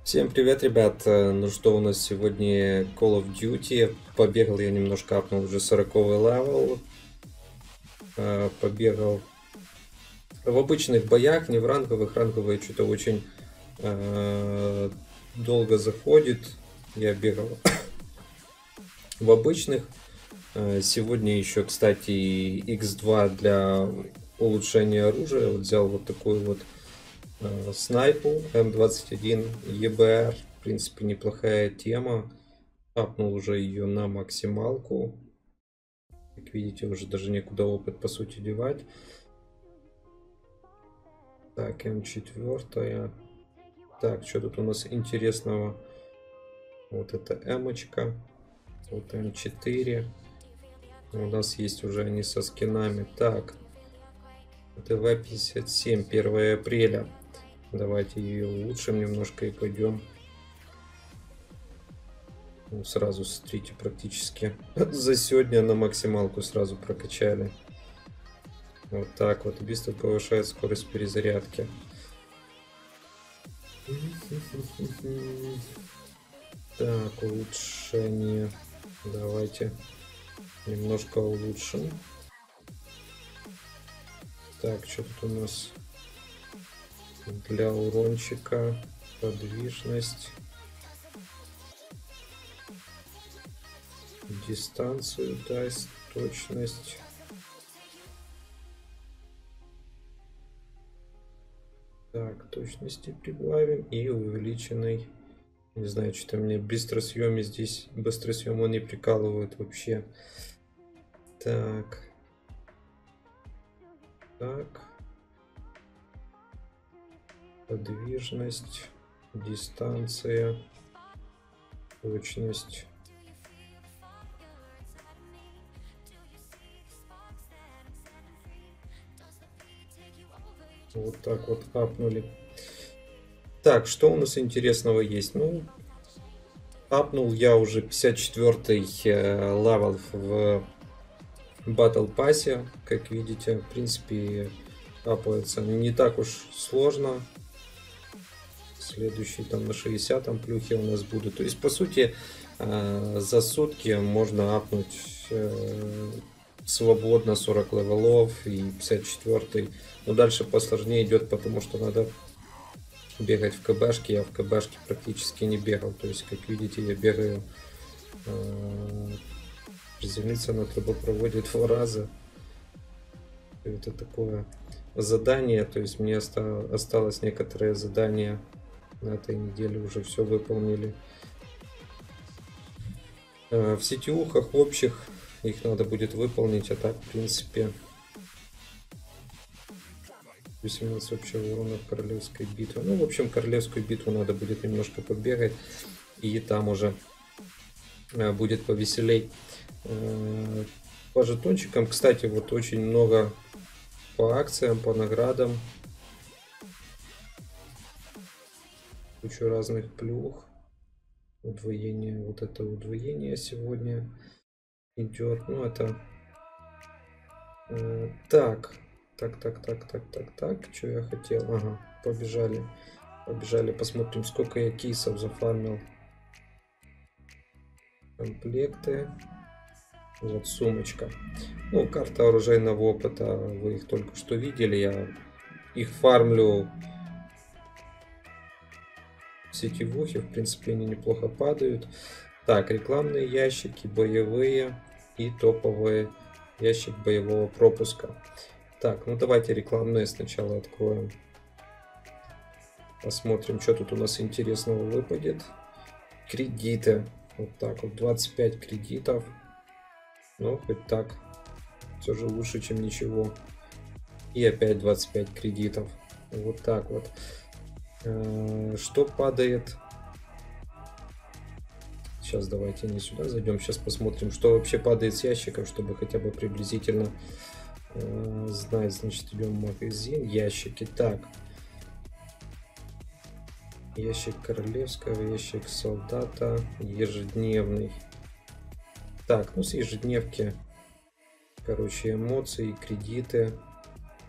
Всем привет, ребят! Ну что у нас сегодня Call of Duty. Побегал я немножко, апнул уже 40-й левел. Побегал в обычных боях, не в ранговых. Ранговые что-то очень э, долго заходит. Я бегал в обычных. Сегодня еще, кстати, X2 для улучшения оружия. Вот взял вот такую вот снайпу М21 ЕБР. В принципе, неплохая тема. Апнул уже ее на максималку. Как видите, уже даже некуда опыт по сути девать. Так, М4. Так, что тут у нас интересного? Вот это Эмочка. Вот М4. У нас есть уже они со скинами. Так, ТВ-57, 1 апреля. Давайте ее улучшим немножко и пойдем. Ну, сразу, смотрите, практически за сегодня на максималку сразу прокачали. Вот так вот. Быстро повышает скорость перезарядки. Так, улучшение. Давайте немножко улучшим. Так, что тут у нас? Для урончика подвижность. Дистанцию даст, точность. Так, точности прибавим и увеличенный. Не знаю, что-то мне быстросъеме здесь. Быстросъем он не прикалывает вообще. Так. Так. Подвижность. Дистанция. Точность. Вот так вот апнули. Так, что у нас интересного есть? Ну, апнул я уже 54-й левел в Battle Pass, как видите. В принципе, апается не так уж сложно. Следующий там на 60-м плюхе у нас будут. То есть, по сути, за сутки можно апнуть свободно 40 левелов и 54-й. Но дальше посложнее идет, потому что надо бегать в КБшке. Я в КБшке практически не бегал. То есть, как видите, я бегаю приземлиться на трубопроводе 2 раза. Это такое задание. То есть, мне осталось некоторые задания на этой неделе. Уже все выполнили. В сетиухах общих их надо будет выполнить, а так, в принципе, 18 общего урона в королевской битве. Ну, в общем, королевскую битву надо будет немножко побегать, и там уже будет повеселей. По жетончикам, кстати, вот очень много по акциям, по наградам. Кучу разных плюх. Удвоение, вот это удвоение сегодня идет. Ну, это... Так, что я хотел? Ага, побежали. Побежали, посмотрим, сколько я кейсов зафармил. Комплекты. Вот сумочка. Ну, карта оружейного опыта, вы их только что видели. Я их фармлю в сетевухе. В принципе, они неплохо падают. Так, рекламные ящики, боевые и топовые ящик боевого пропуска. Так, ну давайте рекламные сначала откроем. Посмотрим, что тут у нас интересного выпадет. Кредиты. Вот так вот, 25 кредитов. Ну, хоть так. Все же лучше, чем ничего. И опять 25 кредитов. Вот так вот. Что падает? Сейчас давайте не сюда зайдем. Сейчас посмотрим, что вообще падает с ящиков, чтобы хотя бы приблизительно знать. Значит, идем в магазин. Ящики. Так. Ящик королевского, ящик солдата, ежедневный. Так, ну с ежедневки, короче, эмоции, кредиты,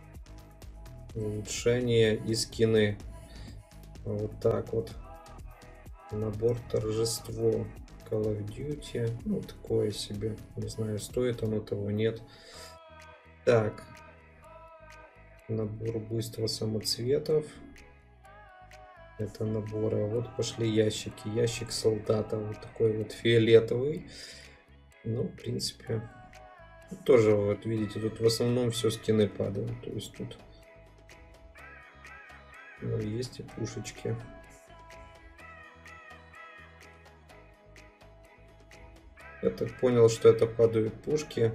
улучшения и скины. Вот так вот. Набор торжество. Call of Duty. Ну, такое себе. Не знаю, стоит оно того, нет. Так. Набор буйства самоцветов. Это наборы. А вот пошли ящики. Ящик солдата. Вот такой вот фиолетовый. Ну, в принципе, тоже, вот видите, тут в основном все скины падают. То есть тут, ну, есть и пушечки. Я так понял, что это падают пушки.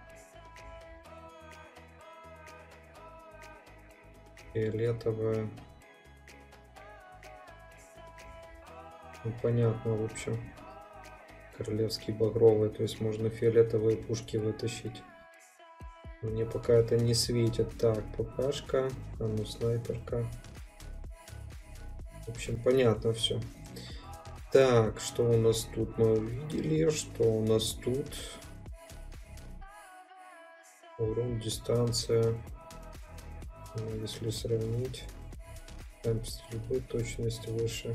Фиолетовая. Ну, понятно, в общем. Королевский багровый. То есть можно фиолетовые пушки вытащить. Мне пока это не светит. Так, ППшка. А ну, снайперка. В общем, понятно все. Так, что у нас тут мы увидели? Что у нас тут? Урон, дистанция. Ну, если сравнить. Темп стрельбы, точность выше.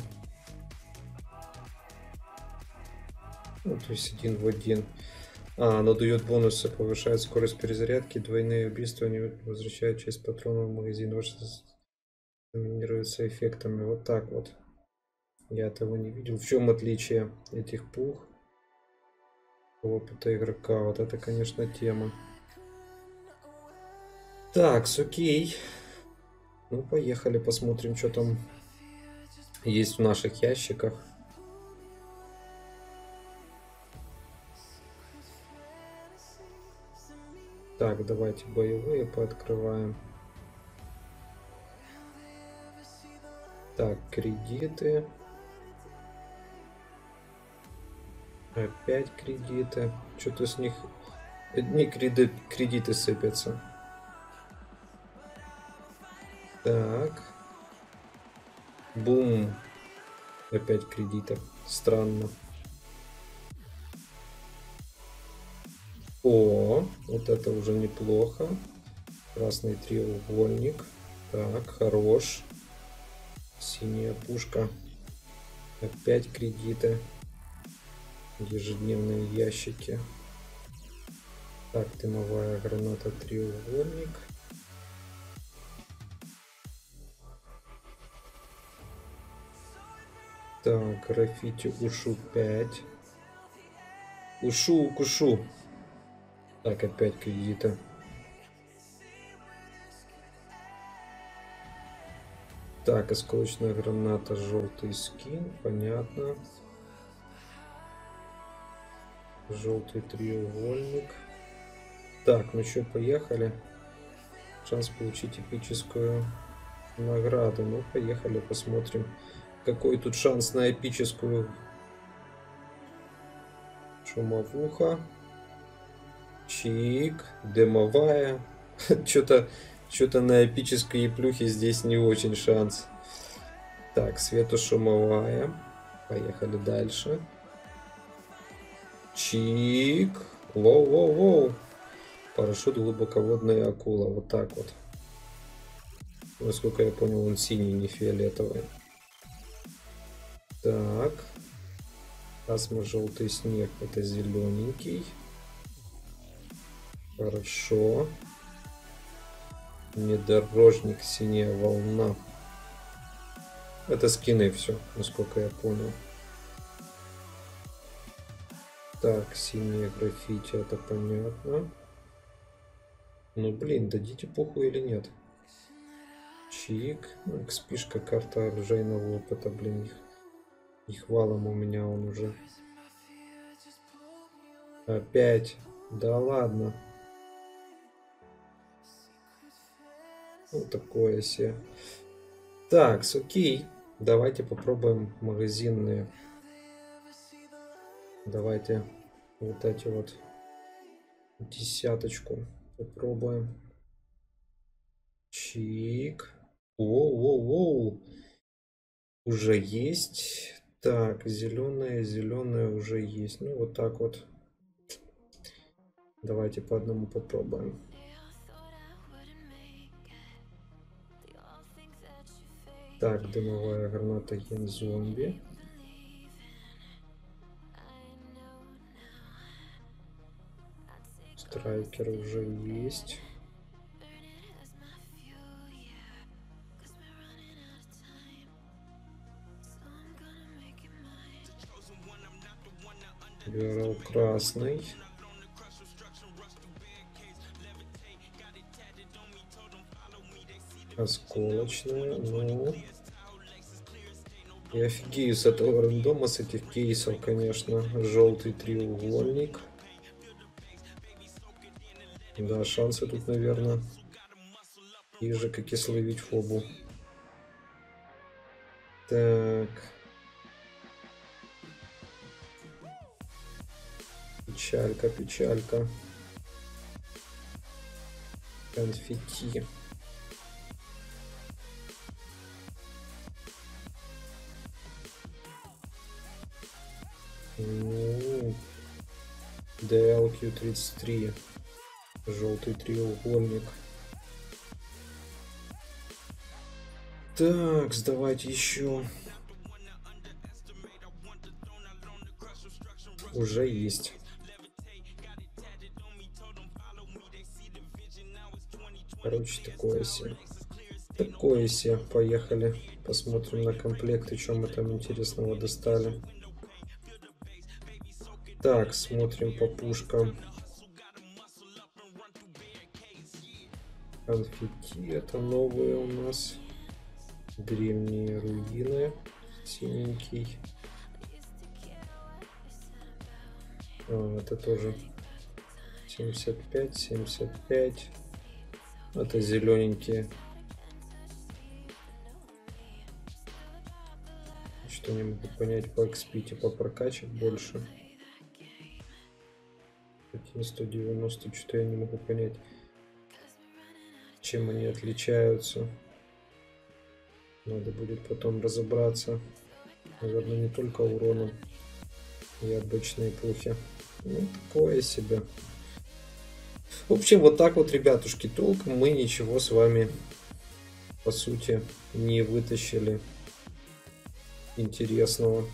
Ну, то есть 1 в 1. Оно дает бонусы, повышает скорость перезарядки, двойные убийства не возвращают часть патронов в магазин. Ваш доминируется эффектами. Вот так вот. Я этого не видел. В чем отличие этих пух? Опыта игрока. Вот это, конечно, тема. Так, окей. Ну, поехали, посмотрим, что там есть в наших ящиках. Так, давайте боевые пооткрываем. Так, кредиты. Опять кредиты. Что-то с них одни кредиты сыпятся. Так. Бум. Опять кредитов. Странно. О, вот это уже неплохо. Красный треугольник. Так, хорош. Синяя пушка. Опять кредиты. Ежедневные ящики. Так, дымовая граната треугольник. Так, граффити ушу 5. Ушу, укушу. Так, опять кредиты. Так, осколочная граната, желтый скин, понятно. Желтый треугольник. Так, ну что, поехали. Шанс получить эпическую награду. Ну, поехали, посмотрим, какой тут шанс на эпическую. Шумовуха. Чик. Дымовая. Что-то на эпической плюхе здесь не очень шанс. Так, светошумовая. Поехали дальше. Чик. Воу-воу-воу. Парашют глубоководная акула. Вот так вот. Насколько я понял, он синий, не фиолетовый. Так. Асма желтый снег. Это зелененький. Хорошо. Внедорожник, синяя волна. Это скины все, насколько я понял. Так, синие граффити, это понятно. Ну, блин, дадите похуй или нет? Чик. Экспишка, карта оружейного опыта, блин, их валом у меня он уже. Опять. Да ладно. Ну, такое себе. Так, окей. Давайте попробуем магазинные. Давайте вот эти вот десяточку попробуем. Чик. Воу-воу-воу. Уже есть. Так, зеленая уже есть. Ну, вот так вот. Давайте по одному попробуем. Так, дымовая граната зомби. Страйкер уже есть. Беру красный. Осколочная, ну... Я офигею с этого рандома, с этих кейсов, конечно. Желтый треугольник. Да, шансы тут, наверное, и же, как и словить фобу. Так. Печалька, печалька. Конфетти. Ну, DLQ-33. Желтый треугольник. Так, давайте еще. Уже есть. Короче, такое себе. Такое себе. Поехали. Посмотрим на комплекты, что мы там интересного достали. Так, смотрим по пушкам. Конфетти. Это новые у нас. Древние руины. Синенький. Это тоже 75, 75. Это зелененькие. Что не могу понять по XP, типа прокачек больше. 190, что я не могу понять, чем они отличаются. Надо будет потом разобраться. Наверное, не только уроном и обычные пухи. Ну, такое себе. В общем, вот так вот, ребятушки, толком мы ничего с вами, по сути, не вытащили интересного.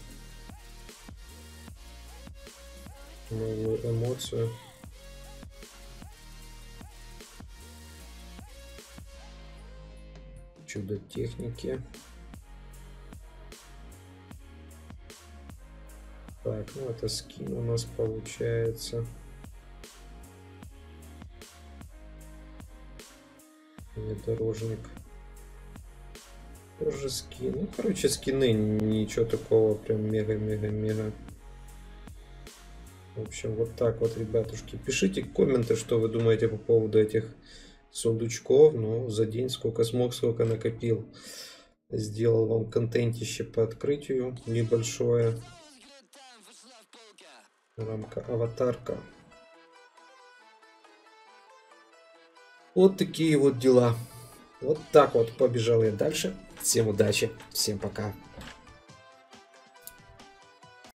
Новую эмоцию. Чудо техники. Так, ну это скин у нас получается. Внедорожник. Тоже скин. Ну, короче, скины. Ничего такого прям мега-мега-мега. В общем, вот так вот, ребятушки. Пишите комменты, что вы думаете по поводу этих сундучков. Ну, за день сколько смог, сколько накопил. Сделал вам контентище по открытию небольшое. Рамка аватарка. Вот такие вот дела. Вот так вот побежал я дальше. Всем удачи, всем пока.